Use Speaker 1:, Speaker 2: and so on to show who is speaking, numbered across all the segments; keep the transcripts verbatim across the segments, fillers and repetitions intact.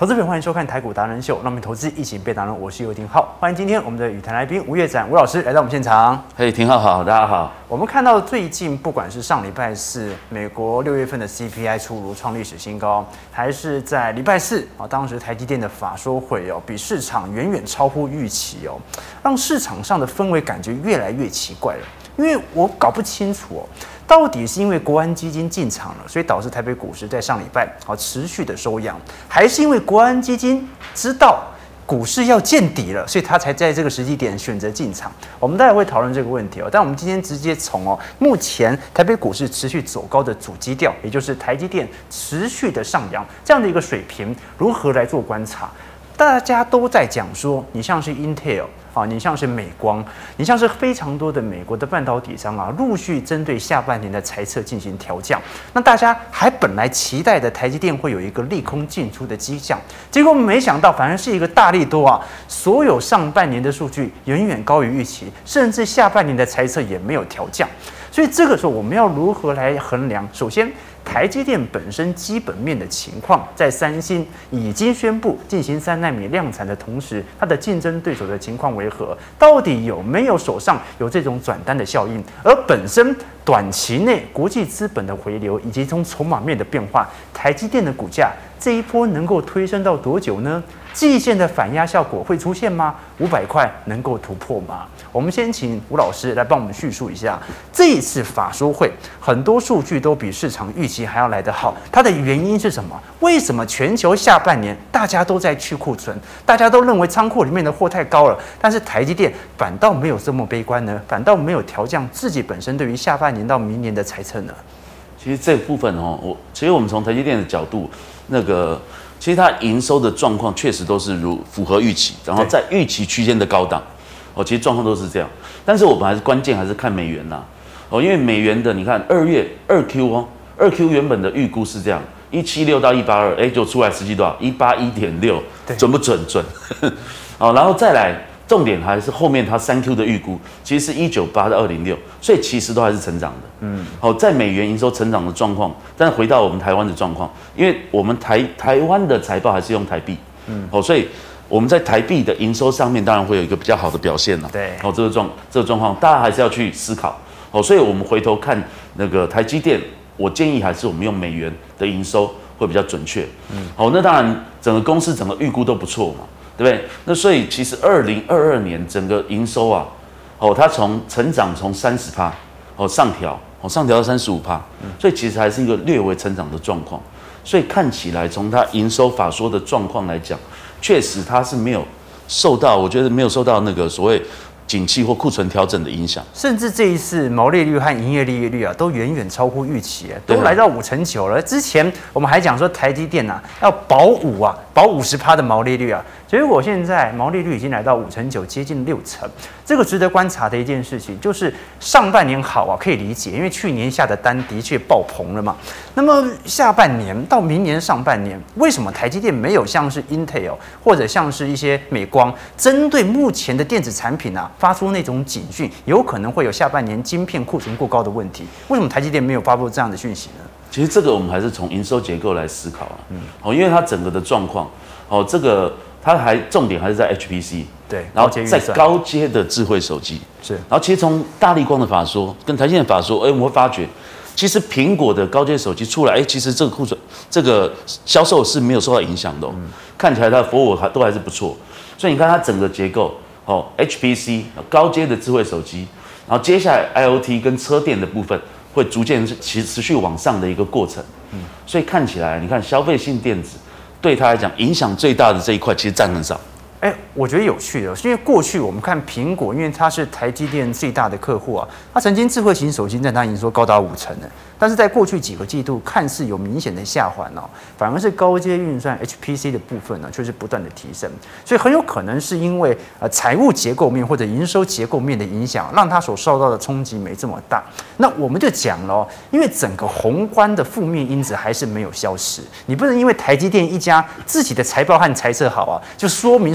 Speaker 1: 投资朋友欢迎收看台股达人秀，让我们投资一起变达人。我是尤廷浩，欢迎今天我们的语坛来宾吴岳展吴老师来到我们现场。
Speaker 2: 嘿，廷浩好，大家好。
Speaker 1: 我们看到最近不管是上礼拜四美国六月份的 C P I 出炉创历史新高，还是在礼拜四啊，当时台积电的法说会哦，比市场远远超乎预期哦，让市场上的氛围感觉越来越奇怪了。因为我搞不清楚哦，到底是因为国安基金进场了，所以导致台北股市在上礼拜好持续的收阳，还是因为国安基金知道股市要见底了，所以他才在这个时机点选择进场？我们待会会讨论这个问题哦。但我们今天直接从哦目前台北股市持续走高的主基调，也就是台积电持续的上扬这样的一个水平，如何来做观察？大家都在讲说，你像是 Intel 啊，你像是美光，你像是非常多的美国的半导体商啊，陆续针对下半年的财测进行调降。那大家还本来期待的台积电会有一个利空进出的迹象，结果没想到反而是一个大利多啊！所有上半年的数据远远高于预期，甚至下半年的财测也没有调降。所以这个时候我们要如何来衡量？首先，台积电本身基本面的情况，在三星已经宣布进行三奈米量产的同时，它的竞争对手的情况为何？到底有没有手上有这种转单的效应？而本身短期内国际资本的回流，以及从筹码面的变化，台积电的股价这一波能够推升到多久呢？季线的反压效果会出现吗？五百块能够突破吗？我们先请吴老师来帮我们叙述一下这一次法说会，很多数据都比市场预期还要来得好，它的原因是什么？为什么全球下半年大家都在去库存，大家都认为仓库里面的货太高了，但是台积电反倒没有这么悲观呢？反倒没有调降自己本身对于下半年到明年的财测呢？
Speaker 2: 其实这部分哦，我其实我们从台积电的角度，那个其实它营收的状况确实都是如符合预期，然后在预期区间的高档，哦，其实状况都是这样。但是我们还是关键还是看美元呐，哦，因为美元的你看二月二 Q 哦，二 Q 原本的预估是这样，一七六到一八二，哎，就出来实际多少？一八一点六，准不准？准。哦，然后再来。重点还是后面它三 Q 的预估，其实是一九八到二零六，所以其实都还是成长的。嗯，好，在美元营收成长的状况，但回到我们台湾的状况，因为我们台台湾的财报还是用台币，嗯，好，所以我们在台币的营收上面当然会有一个比较好的表现了。
Speaker 1: 对，
Speaker 2: 好，这个状这个状况大家还是要去思考。好，所以我们回头看那个台积电，我建议还是我们用美元的营收会比较准确。嗯，好，那当然整个公司整个预估都不错嘛。对不对？那所以其实二零二二年整个营收啊，哦，它从成长从三十趴哦上调，哦上调到三十五趴，所以其实还是一个略微成长的状况。所以看起来从它营收法说的状况来讲，确实它是没有受到，我觉得没有受到那个所谓景气或库存调整的影响，
Speaker 1: 甚至这一次毛利率和营业利率啊，都远远超乎预期，都来到五成九了。之前我们还讲说台积电啊要保五啊，保五十趴的毛利率啊，结果现在毛利率已经来到五成九，接近六成。这个值得观察的一件事情，就是上半年好啊，可以理解，因为去年下的单的确爆棚了嘛。那么下半年到明年上半年，为什么台积电没有像是 Intel 或者像是一些美光，针对目前的电子产品啊，发出那种警讯，有可能会有下半年晶片库存过高的问题？为什么台积电没有发布这样的讯息呢？
Speaker 2: 其实这个我们还是从营收结构来思考啊，嗯，哦，因为它整个的状况，哦，这个它还重点还是在 H P C。
Speaker 1: 对，
Speaker 2: 然后在高阶的智慧手机
Speaker 1: 是，
Speaker 2: 然后其实从大立光的法说跟台积电的法说，哎，我们会发觉，其实苹果的高阶手机出来，哎，其实这个库存这个销售是没有受到影响的、哦嗯，看起来它的服务还都还是不错，所以你看它整个结构，哦 ，H P C 高阶的智慧手机，然后接下来 I O T 跟车电的部分会逐渐持持续往上的一个过程，嗯，所以看起来你看消费性电子对它来讲影响最大的这一块，其实占很少。
Speaker 1: 哎，我觉得有趣的，是因为过去我们看苹果，因为它是台积电最大的客户啊，它曾经智慧型手机占它营收高达五成呢。但是在过去几个季度，看似有明显的下滑哦，反而是高阶运算 H P C 的部分呢，却是不断的提升。所以很有可能是因为呃财务结构面或者营收结构面的影响，让它所受到的冲击没这么大。那我们就讲了哦，因为整个宏观的负面因子还是没有消失，你不能因为台积电一家自己的财报和财测好啊，就说明所有非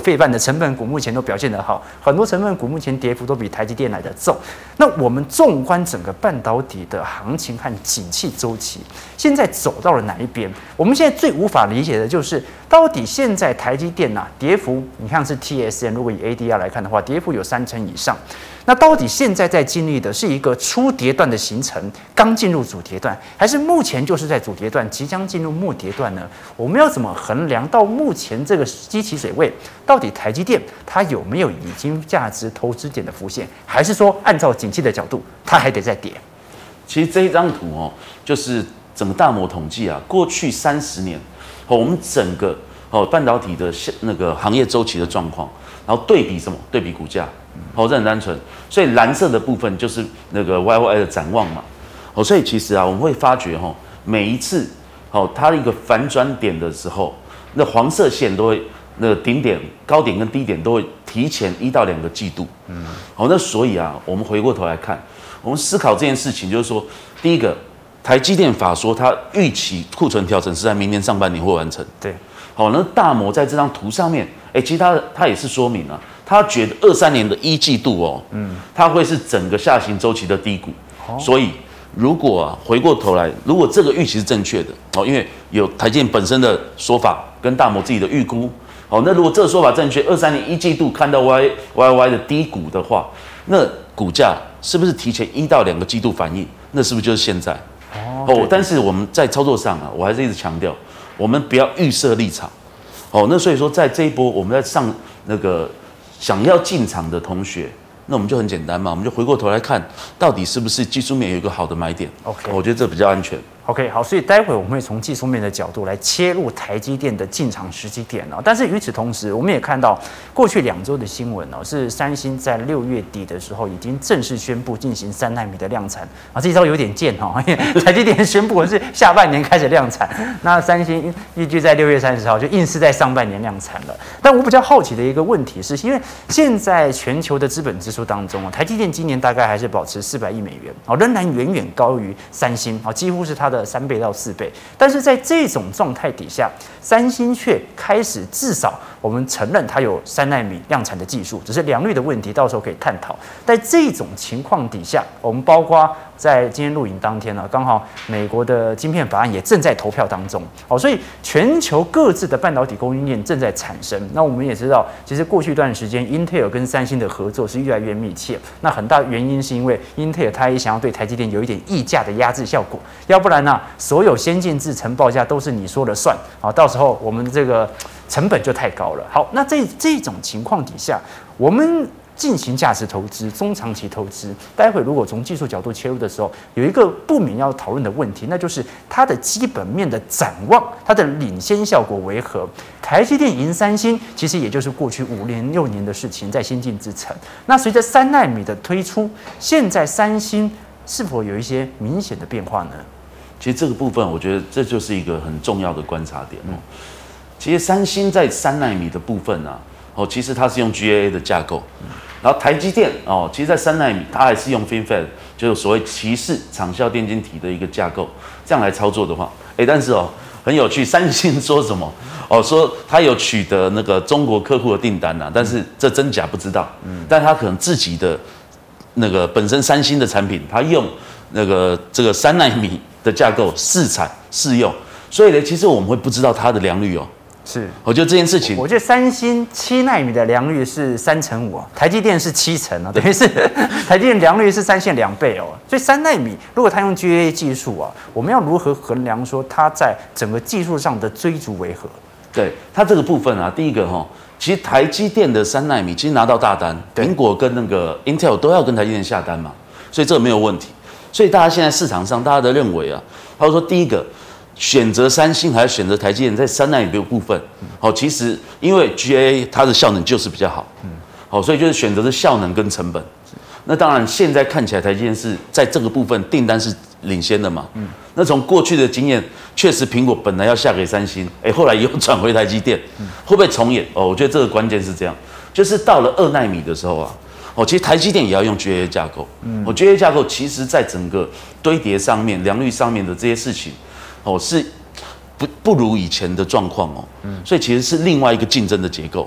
Speaker 1: 费半的成分股目前都表现得好，很多成分股目前跌幅都比台积电来得重。那我们纵观整个半导体的行情和景气周期，现在走到了哪一边？我们现在最无法理解的就是，到底现在台积电呐、啊、跌幅，你看是 T S M， 如果以 A D R 来看的话，跌幅有三成以上。那到底现在在经历的是一个初跌段的形成，刚进入主跌段，还是目前就是在主跌段，即将进入末跌段呢？我们要怎么衡量到目前这个基期水位，到底台积电它有没有已经价值投资点的浮现，还是说按照景气的角度，它还得再跌？
Speaker 2: 其实这一张图哦，就是整个大摩统计啊，过去三十年，哦，我们整个哦半导体的那个行业周期的状况，然后对比什么？对比股价。哦，这很单纯，所以蓝色的部分就是那个 Y Y 的展望嘛。哦，所以其实啊，我们会发觉哈、哦，每一次哦它的一个反转点的时候，那黄色线都会那个顶点、高点跟低点都会提前一到两个季度。嗯，好、哦，那所以啊，我们回过头来看，我们思考这件事情，就是说，第一个，台积电法说它预期库存调整是在明年上半年会完成。
Speaker 1: 对，
Speaker 2: 好、哦，那大摩在这张图上面，哎，其实它它也是说明了、啊。他觉得二三年的一季度哦，嗯，它会是整个下行周期的低谷，哦、所以如果啊回过头来，如果这个预期是正确的哦，因为有台积电本身的说法跟大摩自己的预估，哦，那如果这个说法正确，二三年一季度看到 Y Y Y 的低谷的话，那股价是不是提前一到两个季度反应？那是不是就是现在？哦，哦但是我们在操作上啊，我还是一直强调，我们不要预设立场，哦，那所以说在这一波我们在上那个。想要进场的同学，那我们就很简单嘛，我们就回过头来看，到底是不是技术面有一个好的买点
Speaker 1: ？OK，
Speaker 2: 我觉得这比较安全。
Speaker 1: OK， 好，所以待会我们会从技术面的角度来切入台积电的进场时机点哦。但是与此同时，我们也看到过去两周的新闻哦，是三星在六月底的时候已经正式宣布进行三奈米的量产啊，这一招有点贱哈、哦，因为台积电宣布的是下半年开始量产，那三星预计在六月三十号就硬是在上半年量产了。但我比较好奇的一个问题是，因为现在全球的资本支出当中哦，台积电今年大概还是保持四百亿美元哦，仍然远远高于三星哦，几乎是它的三倍到四倍，但是在这种状态底下，三星却开始至少我们承认它有三奈米量产的技术，只是良率的问题，到时候可以探讨。在这种情况底下，我们包括在今天录影当天呢，刚好美国的晶片法案也正在投票当中，哦，所以全球各自的半导体供应链正在产生。那我们也知道，其实过去一段时间，Intel 跟三星的合作是越来越密切。那很大原因是因为 Intel 它也想要对台积电有一点溢价的压制效果，要不然呢、啊，所有先进制程报价都是你说了算啊，到时候我们这个成本就太高了。好，那这这种情况底下，我们进行价值投资、中长期投资，待会如果从技术角度切入的时候，有一个不免要讨论的问题，那就是它的基本面的展望，它的领先效果为何？台积电赢三星，其实也就是过去五年、六年的事情，在先进制程。那随着三奈米的推出，现在三星是否有一些明显的变化呢？
Speaker 2: 其实这个部分，我觉得这就是一个很重要的观察点哦。其实三星在三奈米的部分啊，哦，其实它是用 G A A 的架构，然后台积电哦，其实在三奈米它还是用 FinFET， 就是所谓骑士场效电晶体的一个架构，这样来操作的话，哎，但是哦，很有趣，三星说什么？哦，说他有取得那个中国客户的订单啊，但是这真假不知道，嗯，但他可能自己的那个本身三星的产品，他用那个这个三奈米的架构试产试用，所以呢，其实我们会不知道它的良率哦。
Speaker 1: 是，
Speaker 2: 我觉得这件事情，
Speaker 1: 我觉得三星七奈米的良率是三成五，台积电是七成啊，等于是台积电良率是三星两倍哦。所以三奈米如果它用 G A A 技术啊，我们要如何衡量说它在整个技术上的追逐为何？
Speaker 2: 对它这个部分啊，第一个哈、哦，其实台积电的三奈米其实拿到大单，苹果跟那个 Intel 都要跟台积电下单嘛，所以这个没有问题。所以大家现在市场上大家的认为啊，他说第一个。选择三星还是选择台积电，在三奈米的部分，好，其实因为 G A A 它的效能就是比较好，好，所以就是选择的效能跟成本。那当然，现在看起来台积电是在这个部分订单是领先的嘛，那从过去的经验，确实苹果本来要下给三星，哎，后来又转回台积电，会不会重演？哦，我觉得这个关键是这样，就是到了二奈米的时候啊。哦，其实台积电也要用 G A A 架构，嗯，哦 ，G A A 架构其实在整个堆叠上面、良率上面的这些事情。哦，是不不如以前的状况哦，嗯，所以其实是另外一个竞争的结构。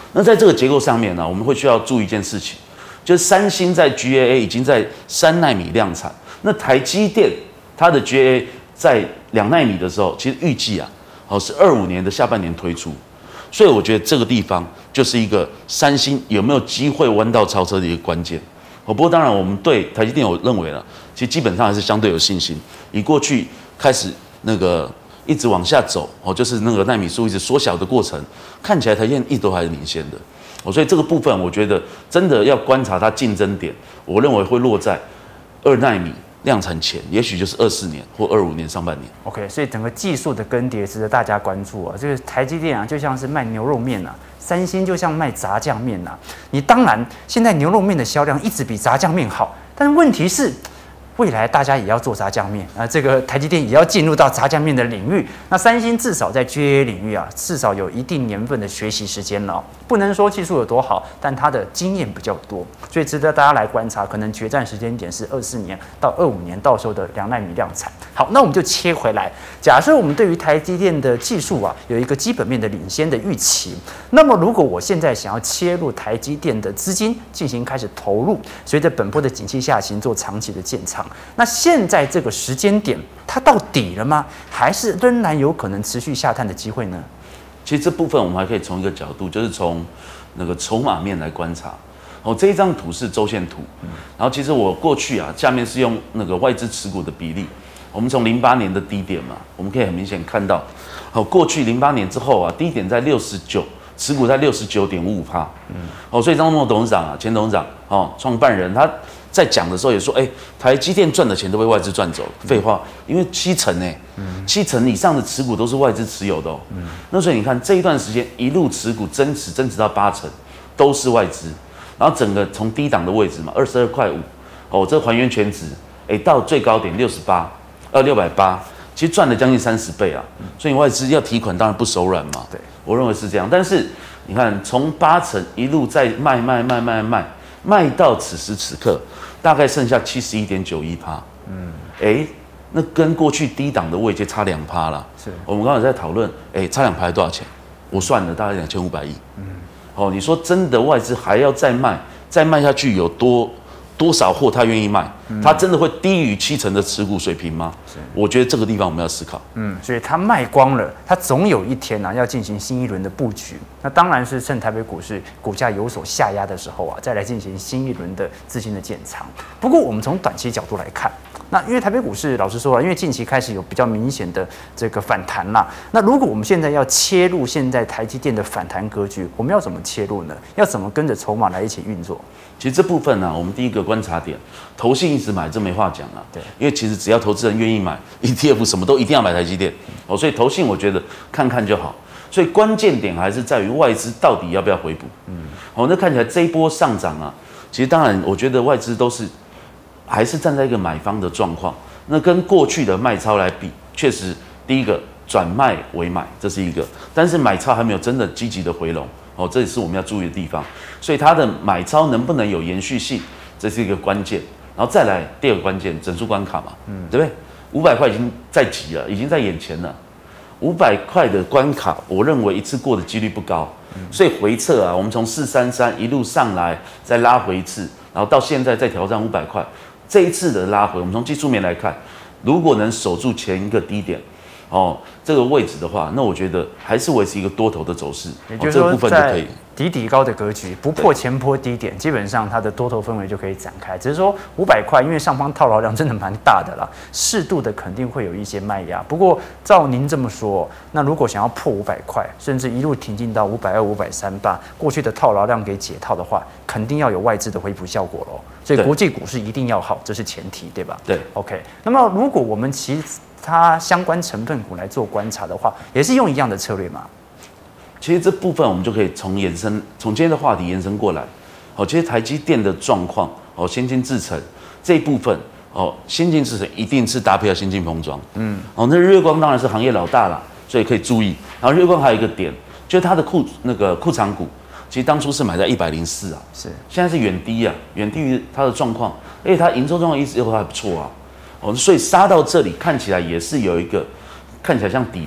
Speaker 2: 那在这个结构上面呢，我们会需要注意一件事情，就是三星在 G A A 已经在三奈米量产，那台积电它的 G A A 在两奈米的时候，其实预计啊，哦是二五年的下半年推出，所以我觉得这个地方就是一个三星有没有机会弯道超车的一个关键。哦，不过当然我们对台积电我认为呢，其实基本上还是相对有信心，以过去开始那个。一直往下走，哦，就是那个奈米数一直缩小的过程，看起来台积电一直都还是领先的，哦，所以这个部分我觉得真的要观察它竞争点，我认为会落在二奈米量产前，也许就是二四年或二五年上半年。
Speaker 1: OK， 所以整个技术的更迭值得大家关注啊。这个台积电啊，就像是卖牛肉面啊，三星就像卖炸酱面啊。你当然现在牛肉面的销量一直比炸酱面好，但是问题是。未来大家也要做炸酱面啊，这个台积电也要进入到炸酱面的领域。那三星至少在 G A A 领域啊，至少有一定年份的学习时间了、哦，不能说技术有多好，但它的经验比较多，所以值得大家来观察。可能决战时间点是二四年到二五年，到时候的两奈米量产。好，那我们就切回来，假设我们对于台积电的技术啊有一个基本面的领先的预期，那么如果我现在想要切入台积电的资金进行开始投入，随着本波的景气下行做长期的建仓。那现在这个时间点，它到底了吗？还是仍然有可能持续下探的机会呢？
Speaker 2: 其实这部分我们还可以从一个角度，就是从那个筹码面来观察。哦，这一张图是周线图，然后其实我过去啊，下面是用那个外资持股的比例。我们从零八年的低点嘛，我们可以很明显看到，哦，过去零八年之后啊，低点在六十九，持股在六十九点五五趴。嗯，哦，所以张忠谋董事长啊，前董事长哦，创办人他。在讲的时候也说，哎、欸，台积电赚的钱都被外资赚走了。废话，因为七成哎、欸，七成以上的持股都是外资持有的哦。嗯、那所以你看这一段时间一路持股增持，增持到八成，都是外资。然后整个从低档的位置嘛，二十二块五，哦，这还原全值，哎、欸，到最高点六十八，呃，六百八，其实赚了将近三十倍啊。所以外资要提款当然不手软嘛。对，我认为是这样。但是你看，从八成一路在卖卖卖卖卖。卖到此时此刻，大概剩下七十一点九一趴。嗯，哎，那跟过去低档的位阶差两趴了。是，我们刚才在讨论，哎，差两趴多少钱？我算了，大概两千五百亿。嗯，哦，你说真的，外资还要再卖，再卖下去有多多少货他愿意卖？嗯、他真的会低于七成的持股水平吗？是，我觉得这个地方我们要思考。
Speaker 1: 嗯，所以他卖光了，他总有一天呢、啊、要进行新一轮的布局。那当然是趁台北股市股价有所下压的时候啊，再来进行新一轮的资金的建仓。不过我们从短期角度来看，那因为台北股市老实说了，因为近期开始有比较明显的这个反弹啦。那如果我们现在要切入现在台积电的反弹格局，我们要怎么切入呢？要怎么跟着筹码来一起运作？
Speaker 2: 其实这部分呢、啊，我们第一个观察点，投信一直买，这没话讲啊。对，因为其实只要投资人愿意买 E T F， 什么都一定要买台积电哦，所以投信我觉得看看就好。所以关键点还是在于外资到底要不要回补。嗯，好，那看起来这一波上涨啊，其实当然我觉得外资都是还是站在一个买方的状况。那跟过去的卖超来比，确实第一个转卖为买，这是一个，但是买超还没有真的积极的回笼哦，这也是我们要注意的地方。所以它的买超能不能有延续性，这是一个关键。然后再来第二个关键，整数关卡嘛，嗯，对不对？五百块已经在即了，已经在眼前了。五百块的关卡，我认为一次过的几率不高，嗯、所以回撤啊，我们从四三三一路上来，再拉回一次，然后到现在再挑战五百块。这一次的拉回，我们从技术面来看，如果能守住前一个低点，哦，这个位置的话，那我觉得还是维持一个多头的走势，
Speaker 1: 也就是说，在底底高的格局，不破前波低点，基本上它的多头氛围就可以展开。只是说五百块，因为上方套牢量真的蛮大的啦，适度的肯定会有一些卖压。不过照您这么说，那如果想要破五百块，甚至一路挺进到五百二、五百三，把过去的套牢量给解套的话，肯定要有外资的回补效果咯。所以国际股市一定要好，这是前提，对吧？
Speaker 2: 对
Speaker 1: ，OK。那么如果我们其它相关成分股来做观察的话，也是用一样的策略嘛？
Speaker 2: 其实这部分我们就可以从延伸，从今天的话题延伸过来。哦，其实台积电的状况，哦，先进制程这一部分，哦，先进制程一定是搭配了先进封装。嗯，哦，那日月光当然是行业老大啦，所以可以注意。然后日月光还有一个点，就是它的库那个库藏股，其实当初是买在一百零四啊，是，现在是远低啊，远低于它的状况，而且它营收状况一直都还不错啊。哦，所以杀到这里看起来也是有一个看起来像底部，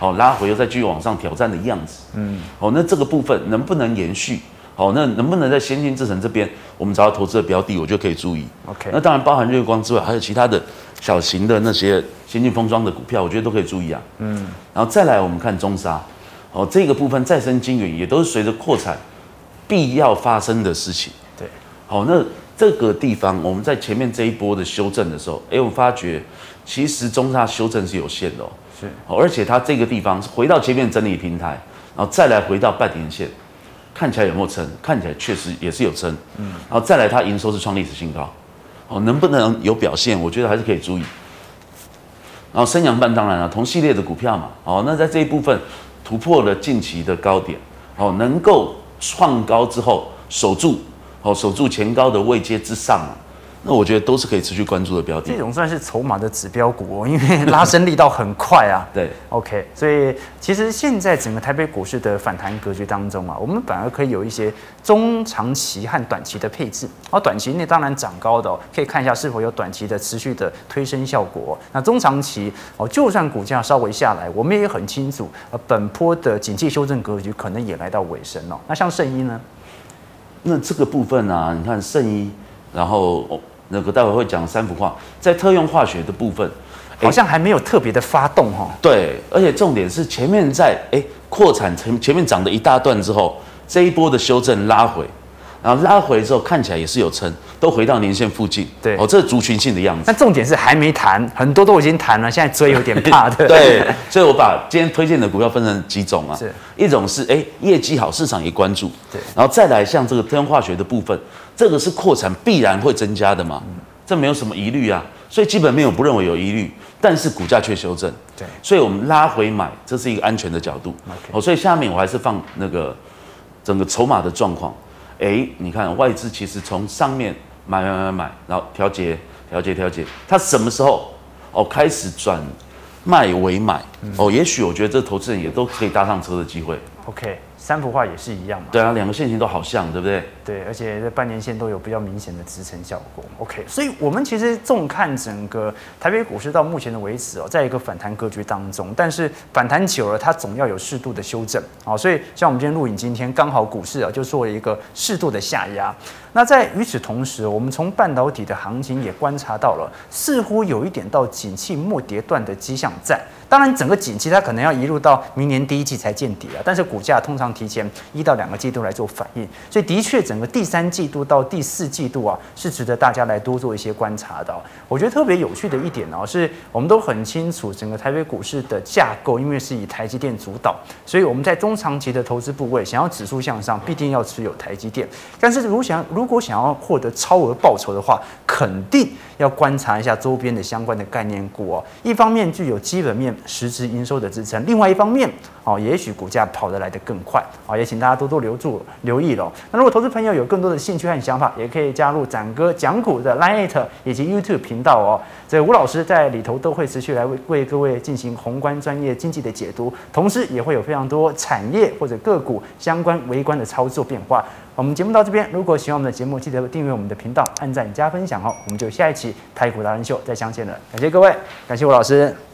Speaker 2: 好拉回又再继续往上挑战的样子。嗯，好，那这个部分能不能延续？好，那能不能在先进制程这边，我们找到投资的标的，我就可以注意。
Speaker 1: OK，
Speaker 2: 那当然包含日月光之外，还有其他的小型的那些先进封装的股票，我觉得都可以注意啊。嗯，然后再来我们看中砂，哦，这个部分再生晶圆也都是随着扩产必要发生的事情。
Speaker 1: 对，
Speaker 2: 好，那这个地方我们在前面这一波的修正的时候，哎，我发觉其实中砂修正是有限的哦。
Speaker 1: 是，
Speaker 2: 哦，而且它这个地方是回到前面整理平台，然后再来回到半年线，看起来有没有撑？看起来确实也是有撑。嗯，然后再来它营收是创历史新高，哦，能不能有表现？我觉得还是可以注意。然后升阳半当然了，同系列的股票嘛，哦，那在这一部分突破了近期的高点，哦，能够创高之后守住，哦，守住前高的位阶之上啊，那我觉得都是可以持续关注的标的。
Speaker 1: 这种算是筹码的指标股哦，因为拉升力道很快啊。
Speaker 2: 对
Speaker 1: ，OK， 所以其实现在整个台北股市的反弹格局当中啊，我们反而可以有一些中长期和短期的配置。而短期内当然涨高的哦，可以看一下是否有短期的持续的推升效果。那中长期哦，就算股价稍微下来，我们也很清楚，呃，本波的景气修正格局可能也来到尾声哦。那像圣一呢？
Speaker 2: 那这个部分啊，你看圣一，然后。哦那个待会会讲三氟化，在特用化学的部分，
Speaker 1: 好像还没有特别的发动哈。
Speaker 2: 对，而且重点是前面在哎扩产前前面涨了一大段之后，这一波的修正拉回，然后拉回之后看起来也是有撑，都回到年线附近。
Speaker 1: 对，
Speaker 2: 哦，这是族群性的样子。
Speaker 1: 但重点是还没谈，很多都已经谈了，现在追有点怕的。
Speaker 2: 对，所以我把今天推荐的股票分成几种啊，
Speaker 1: 是
Speaker 2: 一种是哎业绩好，市场也关注。
Speaker 1: 对，
Speaker 2: 然后再来像这个特用化学的部分。这个是扩产必然会增加的嘛，这没有什么疑虑啊，所以基本面我不认为有疑虑，但是股价却修正，
Speaker 1: 对，
Speaker 2: 所以我们拉回买，这是一个安全的角度。哦，所以下面我还是放那个整个筹码的状况，哎，你看外资其实从上面买买买买，然后调节调节调节，它什么时候哦开始转卖为买？哦，也许我觉得这投资人也都可以搭上车的机会。
Speaker 1: OK。三幅画也是一样嘛？
Speaker 2: 对啊，两个线型都好像，对不对？
Speaker 1: 对，而且这半年线都有比较明显的支撑效果。OK， 所以我们其实纵看整个台北股市到目前的为止哦，在一个反弹格局当中，但是反弹久了，它总要有适度的修正啊。所以像我们今天录影，今天刚好股市啊就做了一个适度的下压。那在与此同时，我们从半导体的行情也观察到了，似乎有一点到景气末跌段的迹象在。当然，整个景气它可能要一路到明年第一季才见底啊，但是股价通常提前一到两个季度来做反应，所以的确整个第三季度到第四季度啊，是值得大家来多做一些观察的、哦。我觉得特别有趣的一点哦，是我们都很清楚整个台北股市的架构，因为是以台积电主导，所以我们在中长期的投资部位，想要指数向上，必定要持有台积电。但是如果想如果想要获得超额报酬的话，肯定要观察一下周边的相关的概念股哦。一方面具有基本面实质营收的支撑，另外一方面哦，也许股价跑得来得更快啊、哦，也请大家多多留住留意喽。那如果投资朋友有更多的兴趣和想法，也可以加入展哥讲股的 Line 以及 YouTube 频道哦。这吴老师在里头都会持续来为为各位进行宏观专业经济的解读，同时也会有非常多产业或者个股相关微观的操作变化。我们节目到这边，如果喜欢我们的节目，记得订阅我们的频道，按赞加分享哦。我们就下一期台股达人秀再相见了，感谢各位，感谢吴老师。